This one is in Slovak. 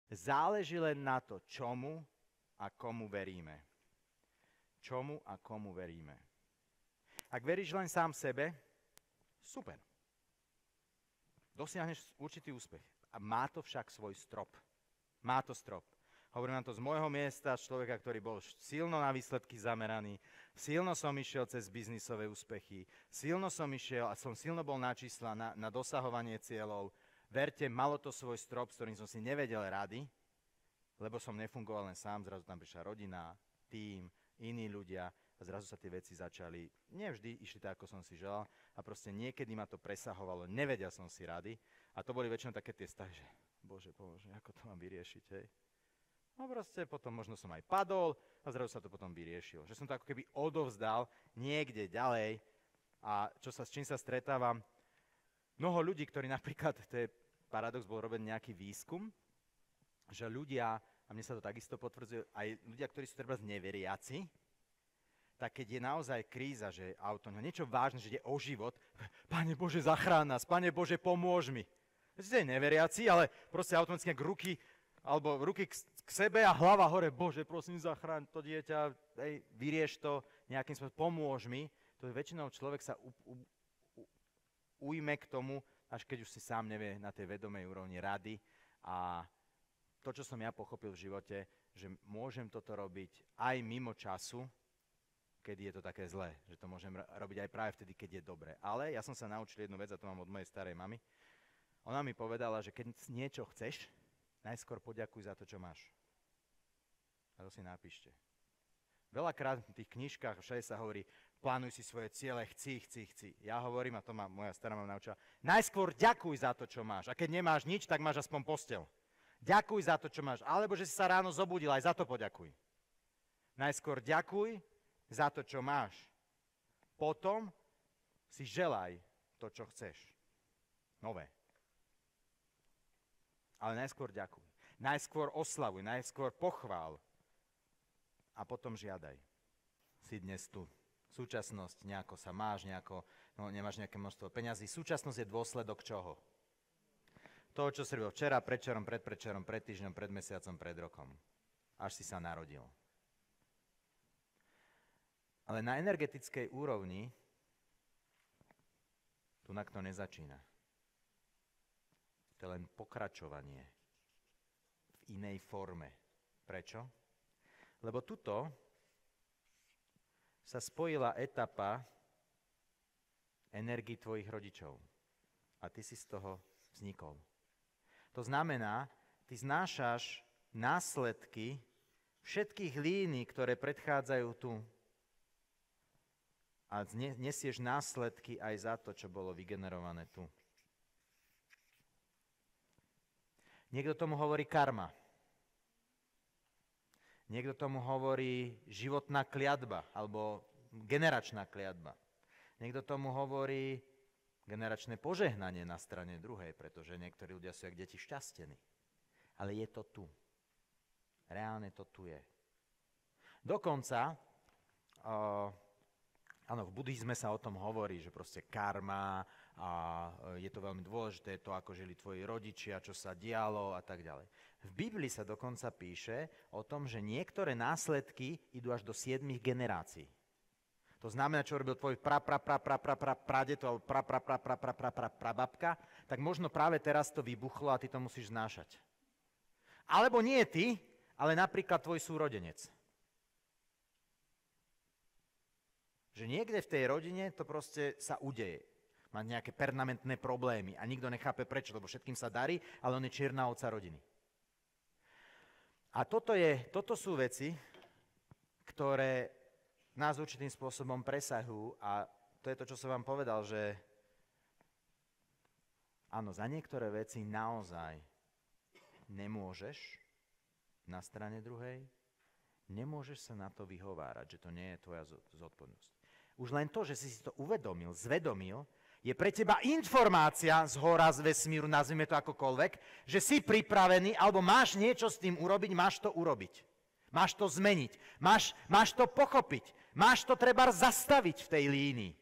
Záleží len na to, čomu a komu veríme. Čomu a komu veríme. Ak veríš len sám sebe, super. Dosiahneš určitý úspech. A má to však svoj strop. Má to strop. Hovorím vám to z môjho miesta, z človeka, ktorý bol silno na výsledky zameraný, silno som išiel cez biznisové úspechy, silno som išiel a som silno bol na čísla, na dosahovanie cieľov. Verte, malo to svoj strop, s ktorým som si nevedel rady, lebo som nefungoval len sám, zrazu tam prišla rodina, tím, iní ľudia a zrazu sa tie veci začali, nevždy išli tak, ako som si želal a proste niekedy ma to presahovalo, nevedel som si rady a to boli väčšinou také tie stavy, že Bože, pomôže, ako to mám vyriešiť, hej? No proste potom možno som aj padol a zrazu sa to potom vyriešilo. Že som to ako keby odovzdal niekde ďalej a s čím sa stretávam, mnoho ľudí, ktorí napríklad, to je paradox, bol robený nejaký výskum, že ľudia, a mne sa to takisto potvrdzuje, aj ľudia, ktorí sú treba neveriaci, tak keď je naozaj kríza, že auto, niečo vážne, že ide o život, Pane Bože, zachráň nás, Pane Bože, pomôž mi. Ste neveriaci, ale proste automaticky ruky k sebe a hlava hore, Bože, prosím, zachráň to dieťa, vyrieš to nejakým spôsobom, pomôž mi. To je väčšinou človek sa ujme k tomu, až keď už si sám nevie na tej vedomej úrovni rady. A to, čo som ja pochopil v živote, že môžem toto robiť aj mimo času, kedy je to také zlé, že to môžem robiť aj práve vtedy, keď je dobre. Ale ja som sa naučil jednu vec, a to mám od mojej starej mamy. Ona mi povedala, že keď niečo chceš, najskôr poďakuj za to, čo máš. A to si napíšte. Veľakrát v tých knižkách všade sa hovorí, plánuj si svoje ciele, chci. Ja hovorím, a to ma moja stará mama naučila, najskôr ďakuj za to, čo máš. A keď nemáš nič, tak máš aspoň posteľ. Ďakuj za to, čo máš. Alebo že si sa ráno zobudil, aj za to poďakuj. Najskôr ďakuj za to, čo máš. Potom si želaj to, čo chceš. Nové. Ale najskôr ďakuj. Najskôr oslavuj, najskôr pochvál. A potom žiadaj. Si dnes tu. Súčasnosť, nejako sa máš, nemáš nejaké množstvo peňazí. Súčasnosť je dôsledok čoho? Toho, čo si robil včera, predčerom, predprečerom, pred týždňom, pred mesiacom, pred rokom. Až si sa narodil. Ale na energetickej úrovni tu na to nezačína. To je len pokračovanie v inej forme. Prečo? Lebo tuto sa spojila etapa energii tvojich rodičov. A ty si z toho vznikol. To znamená, ty znášaš následky všetkých línií, ktoré predchádzajú tu. A nesieš následky aj za to, čo bolo vygenerované tu. Niekto tomu hovorí karma. Niekto tomu hovorí životná kliatba alebo generačná kliatba. Niekto tomu hovorí generačné požehnanie na strane druhej, pretože niektorí ľudia sú jak deti šťastení. Ale je to tu. Reálne to tu je. Dokonca, áno, v buddhizme sa o tom hovorí, že proste karma a je to veľmi dôležité, to ako žili tvoji rodičia, čo sa dialo a tak ďalej. V Biblii sa dokonca píše o tom, že niektoré následky idú až do 7 generácií. To znamená, čo robil tvoj pradeto alebo prababka, tak možno práve teraz to vybuchlo a ty to musíš znášať. Alebo nie ty, ale napríklad tvoj súrodenec. Že niekde v tej rodine to proste sa udeje. Má nejaké permanentné problémy a nikto nechápe prečo, lebo všetkým sa darí, ale on je čierna ovca rodiny. A toto sú veci, ktoré nás určitým spôsobom presahujú a to je to, čo som vám povedal, že áno, za niektoré veci naozaj nemôžeš na strane druhej, nemôžeš sa na to vyhovárať, že to nie je tvoja zodpovednosť. Už len to, že si to uvedomil, zvedomil, je pre teba informácia z hora, z vesmíru, nazvime to akokoľvek, že si pripravený, alebo máš niečo s tým urobiť, máš to urobiť. Máš to zmeniť, máš to pochopiť, máš to treba zastaviť v tej línii.